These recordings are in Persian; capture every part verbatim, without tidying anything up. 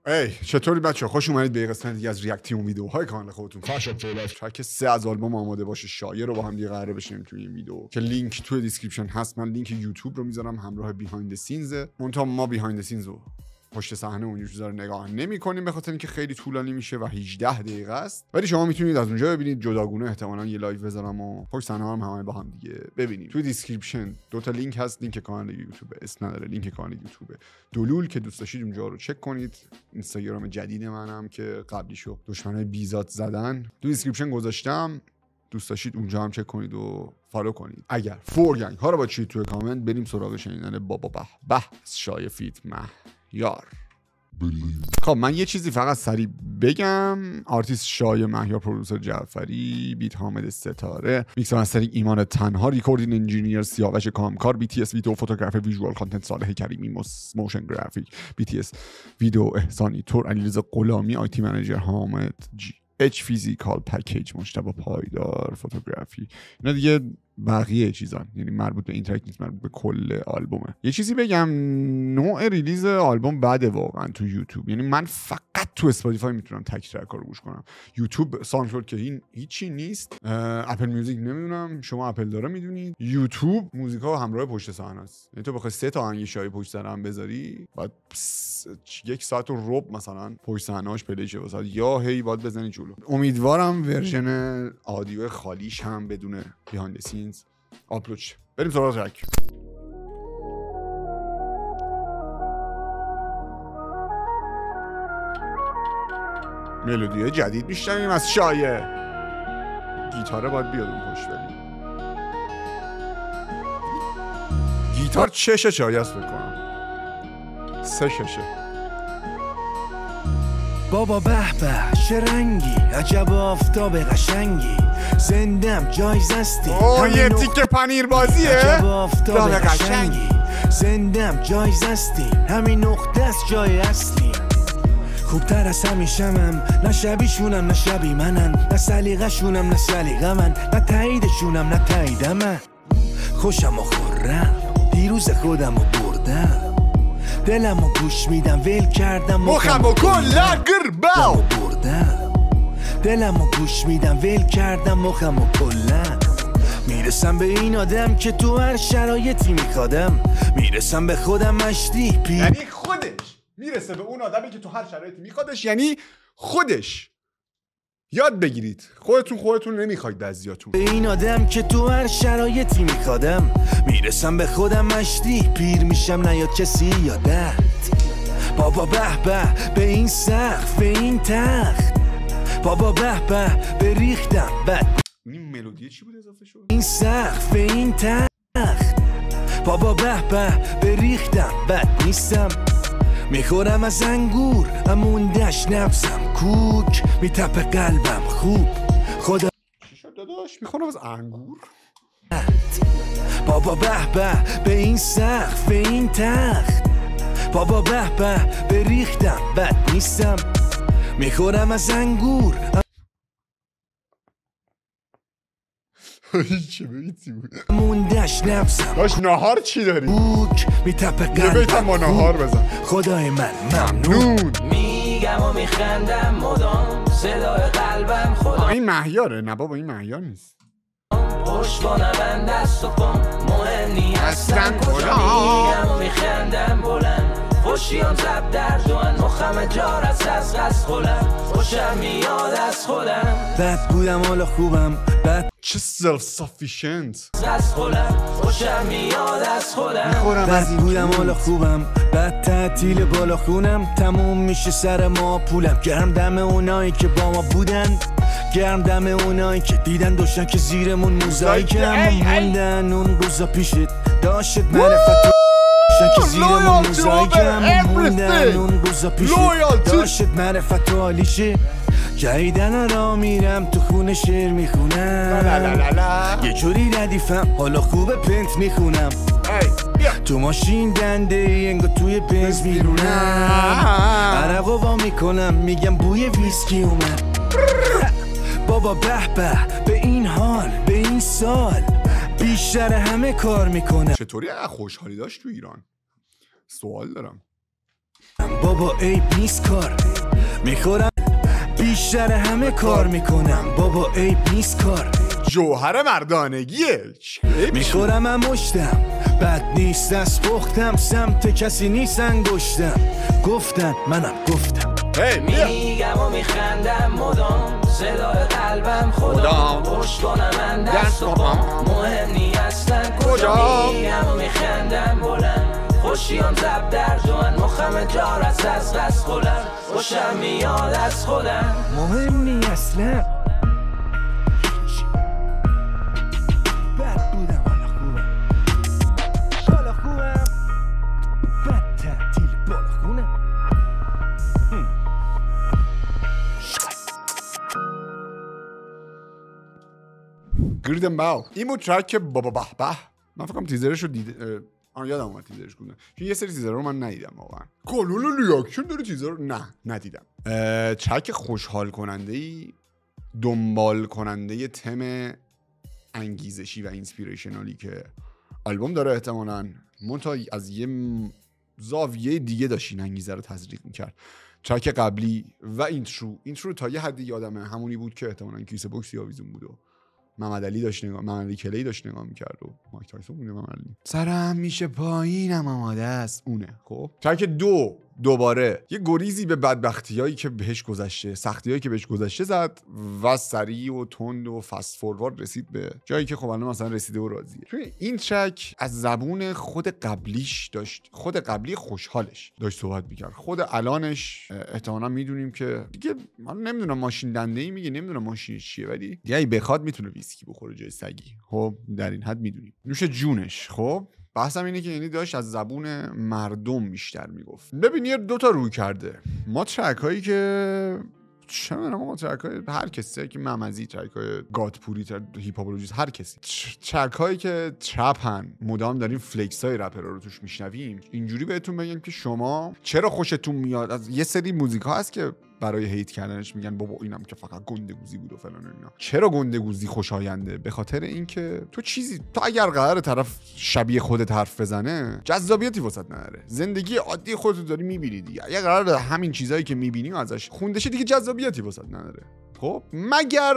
ای چطوری بچه خوش اومدید به قسمت دیگه از ریاکتیون ویدیوهای کانال خودتون. فرشاد فعلا ترک سه از آلبوم آماده باشه شایع رو با هم دیگه قراره بشیم توی این ویدیو که لینک توی دیسکریپشن هست. من لینک یوتیوب رو میذارم همراه بیهایند سینز. منتها ما بیهایند سینز رو پشت صحنه اون چیزا رو نگاه نمی‌کنیم به خاطر اینکه خیلی طولانی میشه و هجده دقیقه است، ولی شما میتونید از اونجا ببینید جداگونه. احتمالاً یه لایو بذارم و پشت صحنه هم همه با هم دیگه ببینیم. توی دیسکریپشن دو تا لینک هست، لینک کانال یوتیوب اسم نداره، لینک کانال یوتیوب دلول که دوست داشتید اونجا رو چک کنید. اینستاگرام جدید منم که قبلیشو دشمنای بیزات زدن تو دیسکریپشن گذاشتم، دوست داشتید اونجا هم چک کنید و فالو کنید. اگر فورگنگ ها رو با چید توی کامنت بریم سراغ شنیدن بابا به به شایع فیت مهیار. خب من یه چیزی فقط سریع بگم. آرتیست شایع مهیار، پرودوسر جعفری، بیت حامد ستاره، میکس مسترینگ ایمان تنها، ریکوردینگ انجینیر سیاوش کامکار، بی تی اس ویدیو فوتوگرافی ویژوال کانتنت صالح کریمی، موشن گرافیک، بی تی اس ویدیو احسانی تور، علیرضا غلامی، آی تی منیجر حامد جی اچ، فیزیکال پکیج مجتبی پایدار، فوتوگرافی. اینا دیگه بقیه چیزان، یعنی مربوط به این ترک نیست، مربوط به کل آلبومه. یه چیزی بگم، نوع ریلیز آلبوم بده واقعا تو یوتیوب. یعنی من فقط تو اسپاتیفای میتونم تک ترک رو گوش کنم. یوتیوب ساوندکلاود که این هیچی نیست، اپل میوزیک نمیدونم، شما اپل داره میدونید. یوتیوب موزیکا همراه پشت صحنه است. یعنی تو بخوای سه تا آهنگ شایع پشت سر هم بذاری، بعد یک ساعت و ربع مثلا پشت صحنه‌اش پلی شه واسه، یا هی باید بزنی جلو. امیدوارم ورژن آدیو خالیش هم بدون بیهایند سینز آپلود شه. بریم سراغ ترک. ملودی جدید میشنویم از شایع. گیتاره باید بیاد اون پشت، ولی گیتار چشه شایع است بکنم سه ششه. بابا به به چه رنگی، عجب آفتاب قشنگی، زندم جایزه استی. اوه یه تیکه پنیر بازیه، عجب آفتاب قشنگی، زندم جایزه استی، همین نقطه است جای اصلی. خوبتر از همیشمم، نه شبیشونم نه شبی منن، نه سلیقه‌شونم نه سلیقه من، نه تاییدشونم نه تایید من. خوشم و خورم دیروز خودم و بردم، دلم و گوش میدم ول کردم مخم و کلا گرباو بردم، دلم و گوش میدم ول کردم مخم و کلا. میرسم به این آدم که تو هر شرایطی میخوادم، میرسم به خودم مشتی پی، یعنی خودش میرسه به اون آدمی که تو هر شرایطی میخوادش، یعنی خودش. یاد بگیرید خودتون خودتون نمیخواید بعضیاتون. به این آدم که تو هر شرایطی میخوادم، میرسم به خودم مشتی پیر میشم نیاد کسی یادت. بابا به به به این سقف به این تخت، بابا به به به ریختم بد. این ملودی چی بود اضافه شد؟ این سقف به این تخت، بابا به به به ریختم بد نیستم. میخورم از انگور اموندش نفسم کوک، میتپه قلبم خوب خدا. چی شد داداش؟ میخورم از انگور؟ بابا به به به این سقف به این تخت، بابا به به به ریختم بد نیستم. میخورم از انگور چه بیتی بود؟ موندش نفسم داش نهار چی داری؟ بوک میتپه قلبم. یه بیتم با نهار بزن. خدای من ممنون. میگم و میخندم مدام، صدای قلبم خدا. این مهیاره؟ نه بابا این مهیار نیست. پشتوانه من دست و پام مهم نی هستن کجا. میگم و میخندم بلند، خوشیان زب در دوان، مخم جار از از غز خولم، خوشم میاد از خودم. بد بودم حالا خوبم، بد چه سلف سافیشنت. از خودم خوشم میاد از خودم. میخورم از بد بودم حالا خوبم، بد تعطیل بالا خونم، تموم میشه سر ما پولم. گرم دم اونایی که با ما بودن، گرم دم اونایی که دیدن داشتن که زیرمون موزاییک، اما موندن اون روزا پیشت داشت معرفت که زیرمون موزاییک، اما موندن اون روزا پیشت داشت معرفت و حالیشه. جایدن را میرم تو خونه شعر میخونم، یه جوری ردیفم حالا خوب پنت میخونم. تو ماشین دنده انگا توی بنز میرونم، عرقو وا میکنم میگم بوی ویسکی اومد. بابا به به به این حال به این سال، بیشتر همه کار میکنه. چطوری خوشحالی داشت تو ایران؟ سوال دارم. بابا عیب نیست کار میخورم بیشتر همه کار میکنم بابا عیب نیست کار جوهر مردانگیه میخورم هم مشتم بد نیست از پختم سمت کسی نیست انگشتم گفتن منم گفتم میگم و میخندم مدام صدای قلبم خدا پشت کنم من دست و پام مهم نی اصلا کجا میگم و میخندم بلند خوشیان زب در جوان مخم جار از از قصد خودم خوشم میاد از خودم مهم نی اصلا بد بودم حالا خوبم حالا خوبم بد تعطیل بالا خونم گریدم باو این بود ترک بابا به به من فکرم تیزرش رو دیده آن یادم اومد تیزرش کنم چون یه سری تیزر رو من ندیدم واقعا کانال ریاکشن داره تیزر رو نه ندیدم ترک خوشحال کننده ای دنبال کننده تم انگیزشی و اینسپیریشنالی که آلبوم داره احتمالاً منتها از یه زاویه دیگه داشت این انگیزه رو تزریق میکرد ترک قبلی و اینترو اینترو تا یه حدی یادمه همونی بود که احتمالاً کیسه بوکس آویزون بود و محمد علی داشت نگاه محمد علی کلی داشت نگاه میکرد و مایک تایسون بوده محمد علی سرم میشه پایینم آماده است اونه. خب ترک دو دوباره یه گریزی به بدبختیایی که بهش گذشته سختیایی که بهش گذشته زد و سریع و تند و فست فوروارد رسید به جایی که خب الان مثلا رسیده و راضیه. چون این ترک از زبون خود قبلیش داشت خود قبلی خوشحالش داشت صحبت میکرد خود الانش احتمالاً میدونیم که دیگه من نمیدونم ماشین دنده‌ای میگه نمیدونم ماشینش چیه ولی دیگه بخواد میتونه ویسکی بخوره جای سگی. خب در این حد میدونیم نوش جونش. خب بحثم اینه که یعنی داشت از زبون مردم بیشتر میگفت. ببین یه دوتا روی کرده ما ترک هایی که چه میدونم ما ترک های هر کسی که ممزی ترک های گاتپوری هیپ هاپولوژیست هر کسی ترک هایی که ترپ هن مدام داریم فلکس های رپر رو توش میشنویم اینجوری بهتون بگم که شما چرا خوشتون میاد از یه سری موزیک ها هست که برای هیت کردنش میگن بابا اینم که فقط گندگوزی بود و فلان و اینا. چرا گندگوزی خوشاینده؟ به خاطر اینکه تو چیزی تو اگر قرار طرف شبیه خودت حرف بزنه جذابیتی واسط نداره. زندگی عادی خودت داری میبینی دیگه. اگر قرار همین چیزایی که میبینی ازش خوندش دیگه جذابیتی واسط نداره. خب مگر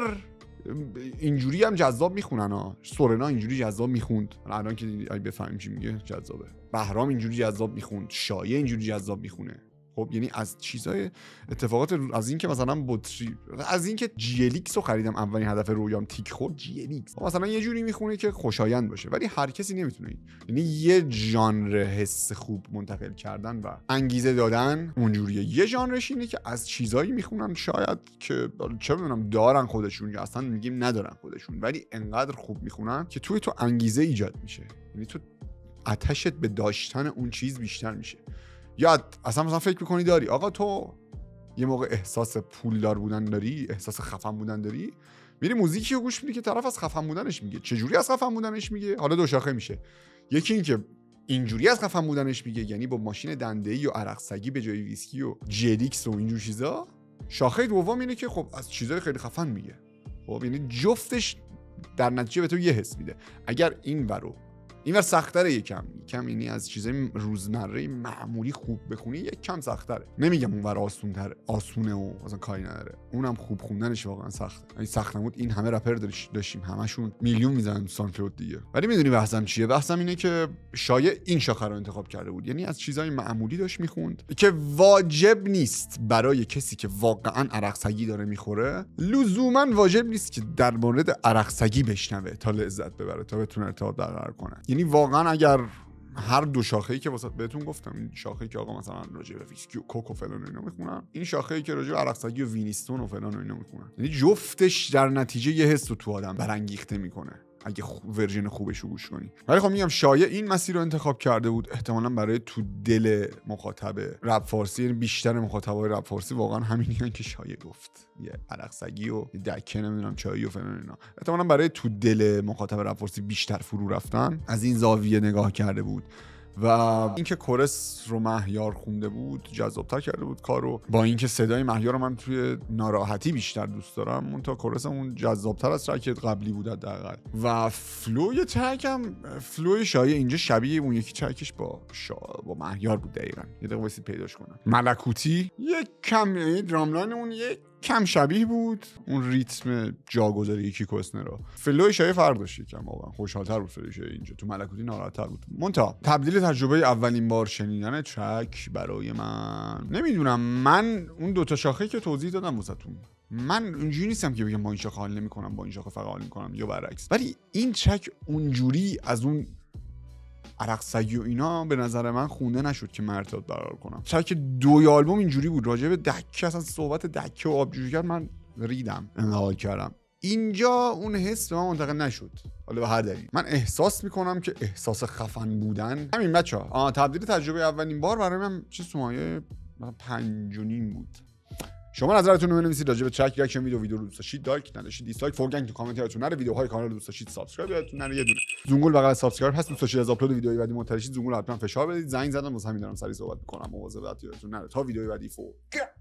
اینجوری هم جذاب میخونن ها. سورنا اینجوری جذاب میخوند الان که بفهمیم چی میگه جذابه. بهرام اینجوری جذاب میخوند شایعه اینجوری جذاب میخونه. خب یعنی از چیزای اتفاقات از این که مثلا بطری از این که جی ال ایکس رو خریدم اولین هدف رویام تیک خورد جی ال ایکس مثلا یه جوری میخونه که خوشایند باشه ولی هر کسی نمیتونه این. یعنی یه ژانر حس خوب منتقل کردن و انگیزه دادن اونجوریه. یه ژانرش اینه که از چیزایی میخونن شاید که چه میدونم دارن خودشون یا اصلا میگیم ندارن خودشون ولی انقدر خوب میخونن که توی تو انگیزه ایجاد میشه. یعنی تو آتشت به داشتن اون چیز بیشتر میشه. یا اصلا مثلا فکر میکنی داری آقا تو یه موقع احساس پولدار بودن داری احساس خفن بودن داری میری موزیکی رو گوش میدی که طرف از خفن بودنش میگه. چجوری از خفن بودنش میگه؟ حالا دو شاخه میشه. یکی این که اینجوری از خفن بودنش میگه یعنی با ماشین دنده‌ای و عرق سگی به جای ویسکی و جلیکس و اینجور چیزا. شاخه دوم اینه که خب از چیزای خیلی خفن میگه. خب یعنی جفتش در نتیجه به تو یه حس میده. اگر این ورو اینور سخت‌تره یکم یکم یعنی از چیزای روزمره معمولی خوب بخونی یک کم سخت‌تره. نمیگم اونور آسون‌تره آسونه و مثلا کاری نداره اونم خوب خوندنش واقعا سخته. این سخت نمود این همه رپر داشتیم همشون میلیون میزنن سانکلود دیگه. ولی میدونی بحثم چیه؟ بحثم اینه که شایع این شاخه رو انتخاب کرده بود. یعنی از چیزای معمولی داشت میخوند که واجب نیست برای کسی که واقعا عرق سگی داره میخوره لزوما واجب نیست که در مورد عرق سگی بشنوه تا لذت ببره تا بتونه ارتباط برقرار کنه. یعنی واقعا اگر هر دو شاخه‌ای که واسه بهتون گفتم این شاخه‌ای که آقا مثلا راجع به ویسکی و کوک و فلان و اینا میخونن این شاخه‌ای که راجع به عرق سگی و وینستون و فلان و اینا میخونن یعنی جفتش در نتیجه یه حس رو تو آدم برانگیخته میکنه اگه خوب ورژن خوبش رو گوش کنی. ولی خب میگم شایع این مسیر رو انتخاب کرده بود احتمالاً برای تو دل مخاطب رپ فارسی. یعنی بیشتر مخاطبای رپ فارسی واقعا همینیان که شایع گفت یه عرق سگی و دکه نمیدونم چایی و فلان اینا. احتمالاً برای تو دل مخاطب رپ فارسی بیشتر فرو رفتن از این زاویه نگاه کرده بود و اینکه کورس رو مهیار خونده بود جذاب‌تر کرده بود کارو. با اینکه صدای مهیار رو من توی ناراحتی بیشتر دوست دارم، اون تا کورس اون جذاب‌تر از ترک قبلی بود حداقل. و فلوی ترک هم فلوی شایع اینجا شبیه اون یکی ترکش با شا... با مهیار بود دقیقاً. یه دقیقه واسه پیداش کنم. ملکوتی یک کم یعنی دراملاین اون یک کم شبیه بود اون ریتم جاگذاری کیکو اسنرا. فلوی شایع فرق داشت یکم، واقعا خوشحال‌تر بود فلوی شایع اینجا. تو ملکوتی ناراحت‌تر بود. مونتا تبدیل تجربه اولین بار شنیدن ترک برای من نمیدونم، من اون دو تا شاخه که توضیح دادم واسهتون، من اونجوری نیستم که بگم با این شاخه حال نمی‌کنم با این شاخه فقط حال می‌کنم یا برعکس، ولی این ترک اونجوری از اون عرق سگی و اینا به نظر من خونده نشد که من ارتباط برقرار کنم. ترک دوی آلبوم اینجوری بود، راجع به دکه اصلا صحبت دکه و آبجوشی کرد، من ریدم انحال کردم. اینجا اون حس به من منتقل نشد، حالا به هر دلیل. من احساس میکنم که احساس خفن بودن همین بچه‌ها آ تبدیل تجربه اولین بار برای من چه سمایه پنج و نیم بود. شما نظرتون رو بنویسید راجع به ترک، ریاکشن ویدیو ویدیو رو دوست داشتید لایک نداشتید دیسلایک، فورگنگ تو کامنت یادتون نره، ویدیوهای کانال رو دوست داشتید سابسکرایب یادتون نره، یه دونه زنگول بغل سابسکرایب هست، دوست داشتید از آپلود ویدیوهای بعدی مطلع شید زنگول حتما فشار بدید. زنگ زدم واسه همین دارم سری صحبت می‌کنم، مواظب یادتون نره تا ویدیوهای بعدی فور